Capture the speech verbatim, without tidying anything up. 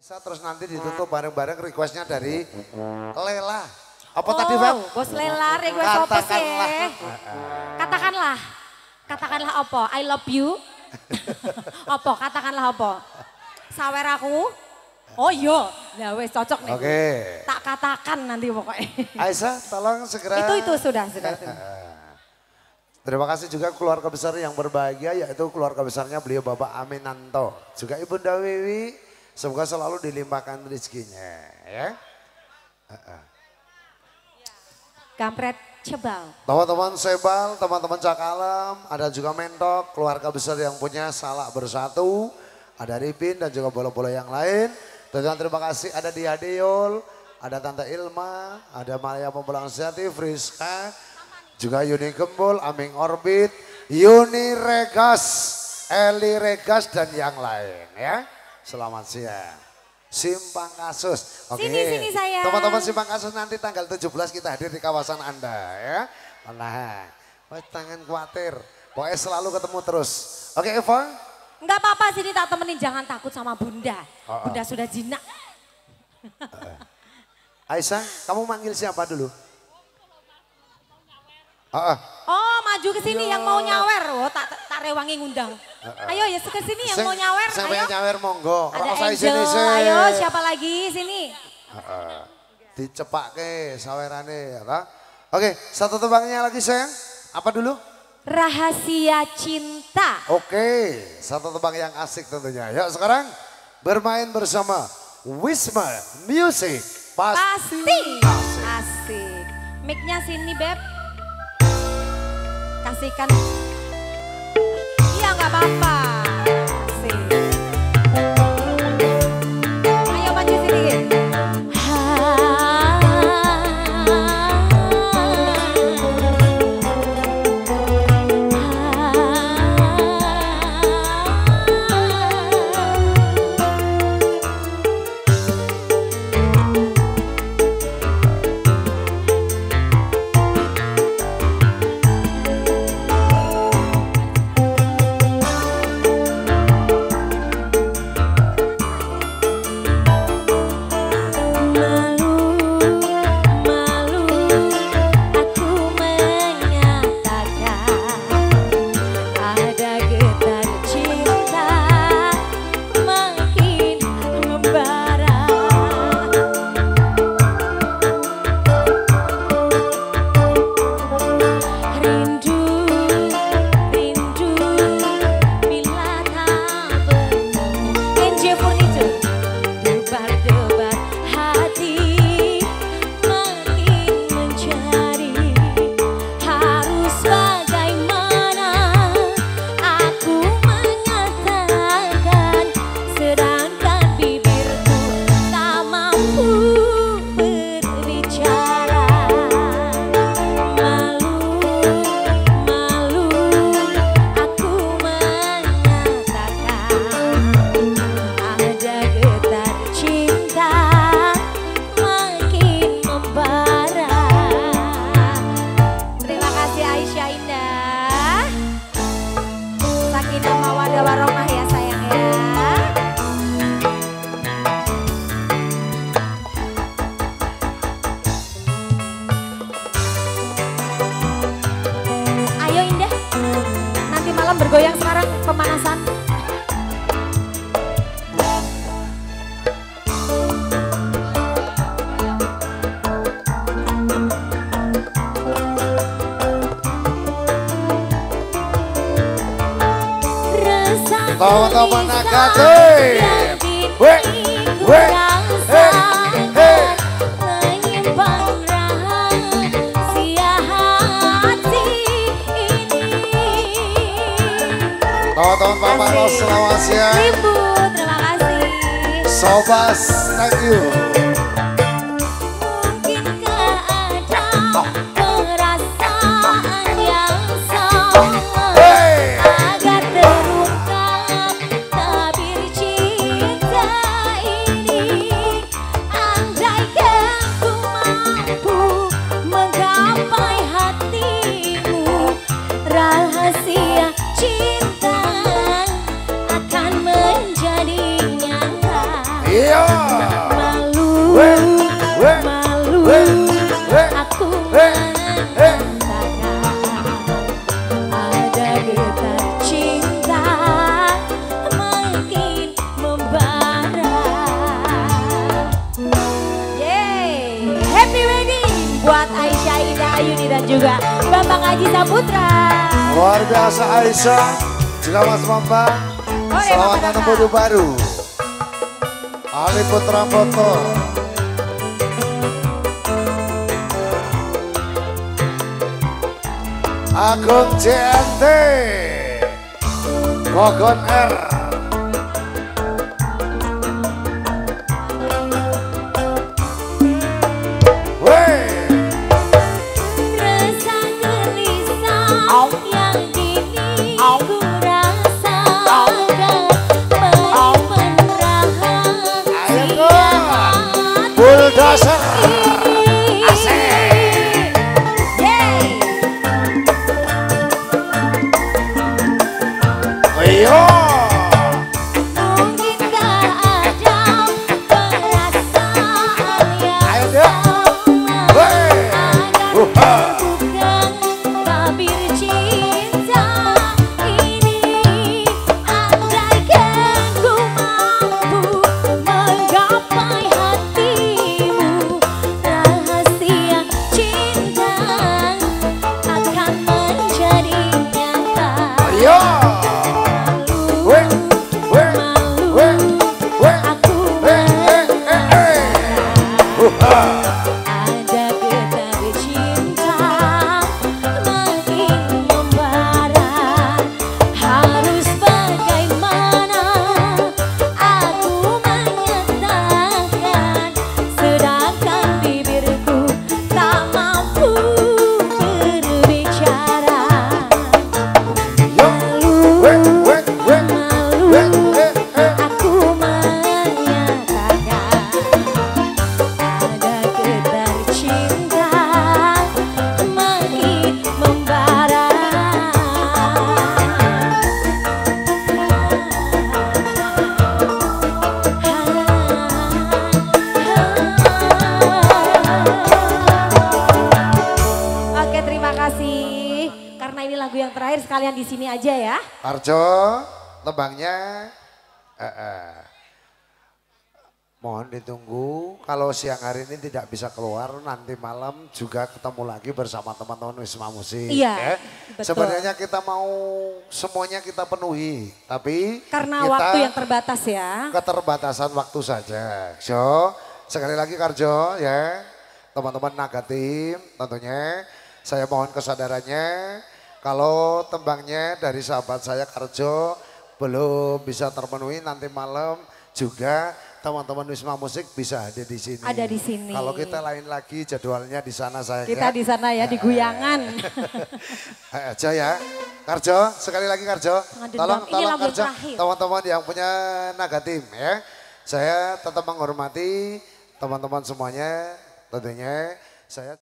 Bisa terus nanti ditutup bareng-bareng requestnya dari Lela. Apa oh, tadi Bang? Bos Lela request apa sih? Katakanlah. Katakanlah. Katakanlah apa? I love you. Apa? Katakanlah apa? Sawer aku. Oh iya, nah wes cocok nih. Oke. Okay. Tak katakan nanti pokoknya. Aisyah tolong segera. Itu itu sudah sudah. sudah. Terima kasih juga keluarga besar yang berbahagia yaitu keluarga besarnya beliau Bapak Aminanto. Juga Ibunda Wiwi. Semoga selalu dilimpahkan rezekinya ya. Kampret Cebal. Teman-teman Sebal, teman-teman Cakalam, ada juga Mentok, keluarga besar yang punya Salak Bersatu, ada Ripin dan juga bola-bola yang lain. Dan terima kasih ada Dia Deol, ada Tante Ilma, ada Maria Pempulang Sejati, Friska, juga Yuni Gembul, Aming Orbit, Yuni Regas, Eli Regas dan yang lain ya. Selamat siang. Simpang Kasus. Oke. Sini sini saya. Teman-teman Simpang Kasus nanti tanggal tujuh belas kita hadir di kawasan Anda ya. Nah, tangan khawatir. Pokoknya selalu ketemu terus. Oke Eva? Enggak apa-apa sini tak temenin, jangan takut sama Bunda. Oh, oh. Bunda sudah jinak. Aisyah, kamu manggil siapa dulu? Oh, oh. oh maju ke sini yang mau nyawer. Oh tak tak rewangi ngundang. Uh, uh. Ayo ya ke sini yang Sing, mau nyawer. Sampai ayo. nyawer monggo. Ada Angel. Angel. Sini, ayo siapa lagi sini. Uh, uh. Dicepake sawerane ya. Oke, satu tebangnya lagi sayang. Apa dulu? Rahasia Cinta. Oke, satu tebang yang asik tentunya. Yuk sekarang bermain bersama Wisma Music. Pasti, Pasti. asik. Asik. Mic-nya sini Beb. Kasihkan. Iya nggak apa-apa. Asik. Ayo maju sini. Warohmah ya sayang ya. Ayo Indah, nanti malam bergoyang sekarang pemanasan. Teman-teman Akademi, weh, weh, hei, hei. Menyimpan rahasia hati ini. Teman-teman Bapak Ros, selamat siang. Ibu, terima kasih. Sobas, thank you. Mungkinkah ada perasaan yang sama agar terungkap tabir cinta ini. Andaikan ku mampu menggapai hatimu, rahasia cinta akan menjadi nyata. Iya. aku merasakan ada getar cinta makin membara. Yeay, happy wedding buat Aisyah Ida Ayuni dan juga Bambang Haji Saputra. Luar biasa Aisyah, juga Mas Bambang. Oh, selamat tahun baru baru. Ali Putra Foto. Agung J N T, Gogon R, Wey, rasa gelisah yang kini ku rasakan menyimpan rahasia Bulldozer. Ada getar cinta makin membara. Harus bagaimana aku menyatakan, sedangkan bibirku tak mampu berbicara. Malu, malu aku menyatakan ada getar cinta makin membara. Oke, terima kasih. Karena ini lagu yang terakhir, sekalian di sini aja ya. Arjo, tebangnya. Eh, eh. Mohon ditunggu, kalau siang hari ini tidak bisa keluar, nanti malam juga ketemu lagi bersama teman-teman Wisma Musik. Iya, ya. betul. Sebenarnya kita mau semuanya kita penuhi, tapi Karena kita waktu yang terbatas ya. keterbatasan waktu saja. So, sekali lagi Karjo ya, teman-teman Naga Tim tentunya saya mohon kesadarannya kalau tembangnya dari sahabat saya Karjo belum bisa terpenuhi, nanti malam juga teman-teman Wisma Musik bisa ada di sini. Ada di sini. Kalau kita lain lagi jadwalnya di sana saya. Kita di sana ya, di Guyangan. Aja ya. Karjo, sekali lagi Karjo. Tolong, Ini tolong lagu Karjo, terakhir. teman-teman yang punya Naga Tim ya. Saya tetap menghormati teman-teman semuanya tentunya. Saya